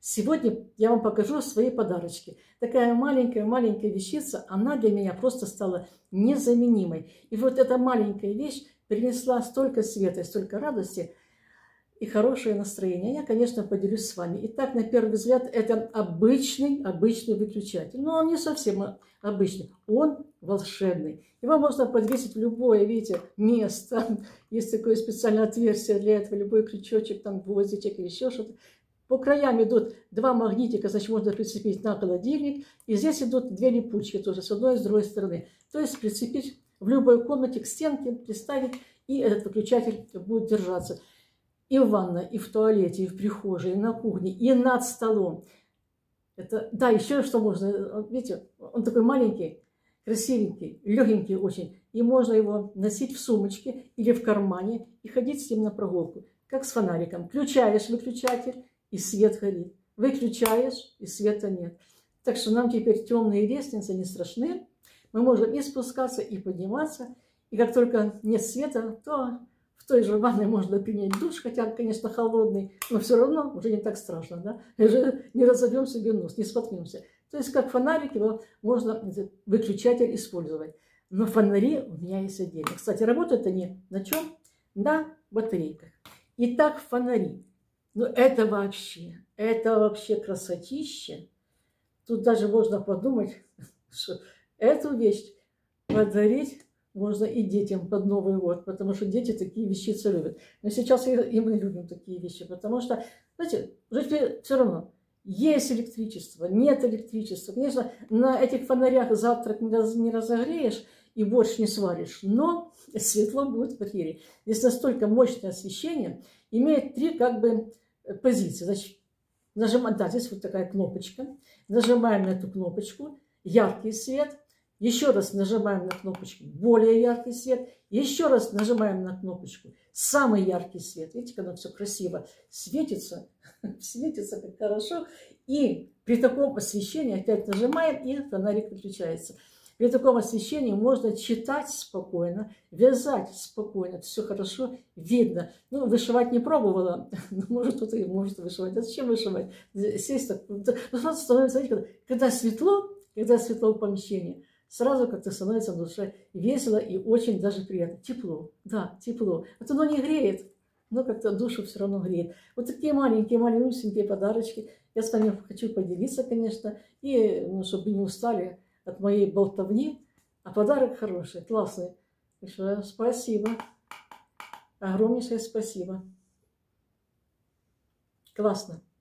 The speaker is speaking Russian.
Сегодня я вам покажу свои подарочки. Такая маленькая вещица, она для меня просто стала незаменимой. И вот эта маленькая вещь принесла столько света и столько радости и хорошее настроение. Я, конечно, поделюсь с вами. Итак, на первый взгляд, это обычный выключатель. Но он не совсем обычный, он волшебный. Его можно подвесить в любое, видите, место. Есть такое специальное отверстие для этого, любой крючочек, там гвоздичек или еще что-то. По краям идут два магнитика, значит, можно прицепить на холодильник. И здесь идут две липучки тоже, с одной и с другой стороны. То есть прицепить в любой комнате к стенке, приставить, и этот выключатель будет держаться. И в ванной, и в туалете, и в прихожей, и на кухне, и над столом. Это, да, еще что можно, видите, он такой маленький, красивенький, легенький очень. И можно его носить в сумочке или в кармане и ходить с ним на прогулку, как с фонариком. Включаешь выключатель, и свет горит. Выключаешь, и света нет. Так что нам теперь темные лестницы не страшны. Мы можем и спускаться, и подниматься. И как только нет света, то в той же ванной можно принять душ, хотя, конечно, холодный, но все равно уже не так страшно, да? Уже не разобьем себе нос, не споткнемся. То есть, как фонарик, его можно, выключатель, использовать. Но фонари у меня есть отдельно. Кстати, работают они на чем? На батарейках. Итак, фонари. Ну, это вообще красотища. Тут даже можно подумать, что эту вещь подарить можно и детям под Новый год, потому что дети такие вещицы любят. Но сейчас и мы любим такие вещи, потому что, знаете, уже все равно, есть электричество, нет электричества. Конечно, на этих фонарях завтрак не разогреешь и борщ не сваришь, но светло будет в квартире. Здесь настолько мощное освещение, имеет три как бы позиции. Значит, нажимаем, да, здесь вот такая кнопочка, нажимаем на эту кнопочку, яркий свет. Еще раз нажимаем на кнопочку «Более яркий свет». Еще раз нажимаем на кнопочку «Самый яркий свет». Видите, как оно все красиво светится, светится как хорошо. И при таком освещении опять нажимаем, и фонарик выключается. При таком освещении можно читать спокойно, вязать спокойно. Все хорошо видно. Ну, вышивать не пробовала. Может, кто-то и может вышивать. А зачем вышивать? Сесть так. Сразу становится, знаете, когда светло в помещении, сразу как-то становится в душе весело и очень даже приятно. Тепло, да, тепло. Вот оно не греет, но как-то душу все равно греет. Вот такие маленькие подарочки. Я с вами хочу поделиться, конечно, и, ну, чтобы не устали от моей болтовни. А подарок хороший, классный. Большое спасибо. Огромнейшее спасибо. Классно.